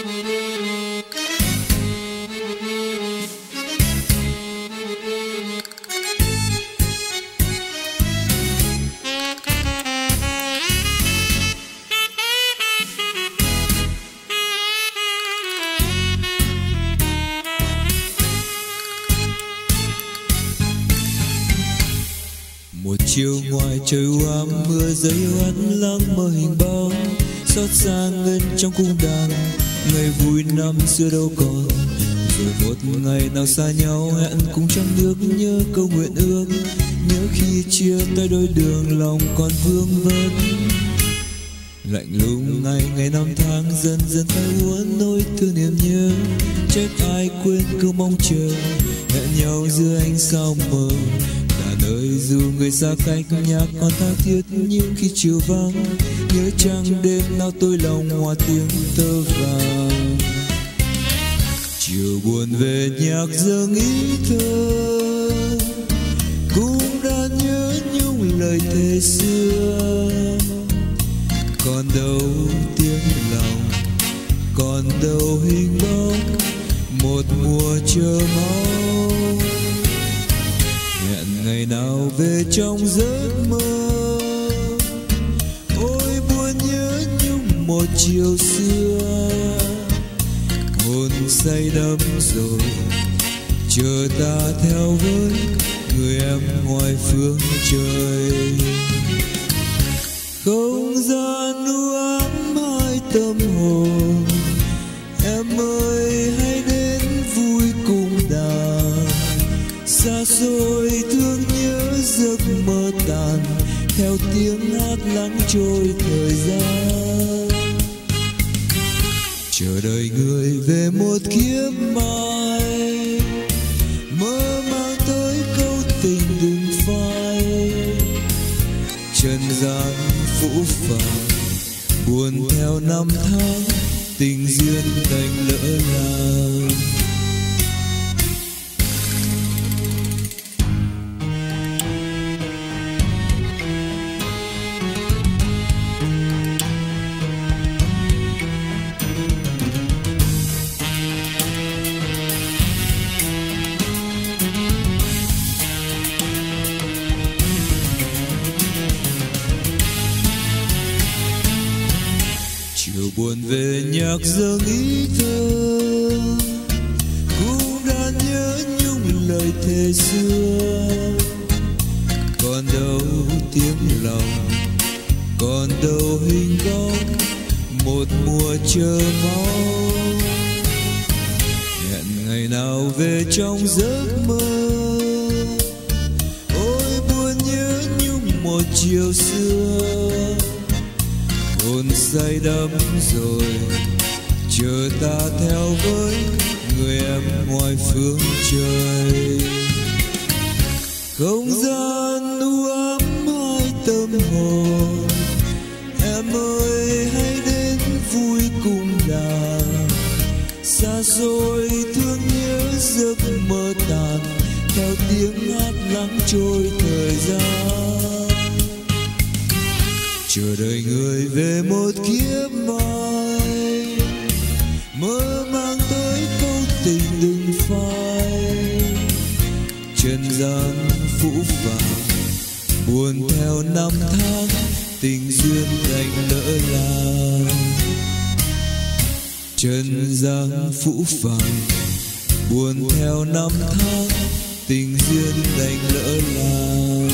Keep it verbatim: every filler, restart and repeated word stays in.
Một chiều ngoài trời u ám, mưa rơi oát lắng mơ hình bóng, xót xa ngân trong cung đàn. Ngày vui năm xưa đâu còn, rồi một ngày nào xa nhau hẹn cùng trong nước. Nhớ câu nguyện ước, nhớ khi chia tay đôi đường lòng còn vương vấn. Lạnh lùng ngày ngày năm tháng dần dần phai úa nỗi thương niềm nhớ. Trách ai quên cứ mong chờ hẹn nhau giữa ánh sao mờ. Nơi dù người xa cách nhà còn tha thiết, nhưng khi chiều vắng nhớ chăng đêm nào tôi lòng hòa tiếng tơ vàng. Chiều buồn về nhạc dâng ý thơ, cũng đã nhớ nhung lời thề xưa. Còn đâu tiếng lòng, còn đâu hình bóng một mùa chờ mong. Hẹn ngày nào về trong giấc mơ, ôi buồn nhớ nhung một chiều xưa. Hồn say đắm rồi, chờ ta theo với người em ngoài phương trời. Không gian u ám hai tâm hồn, em ơi hãy đến vui cùng đàn. Xa xôi thương nhớ giấc mơ tàn, theo tiếng hát lắng trôi thời gian. Chờ đợi người về một kiếp mai, mơ mang tới câu tình đừng phai. Trần gian phũ phàng, buồn theo năm tháng, tình duyên đành lỡ làng. Chiều buồn về nhạc dâng ý thơ, cũng đã nhớ nhung lời thề xưa. Còn đâu tiếng lòng, còn đâu hình bóng một mùa chờ mong. Hẹn ngày nào về trong giấc mơ, ôi buồn nhớ nhung một chiều xưa. Hồn say đắm rồi, chờ ta theo với người em ngoài phương trời. Không gian u ám hai tâm hồn, em ơi hãy đến vui cùng đàn. Xa xôi thương nhớ giấc mơ tàn, theo tiếng hát lắng trôi thời gian. Chờ đợi người về một kiếp mai, mơ mang tới câu tình đừng phai. Trần gian phũ phàng, buồn theo năm tháng, tình duyên đành lỡ làng. Trần gian phũ phàng, buồn theo năm tháng, tình duyên đành lỡ làng.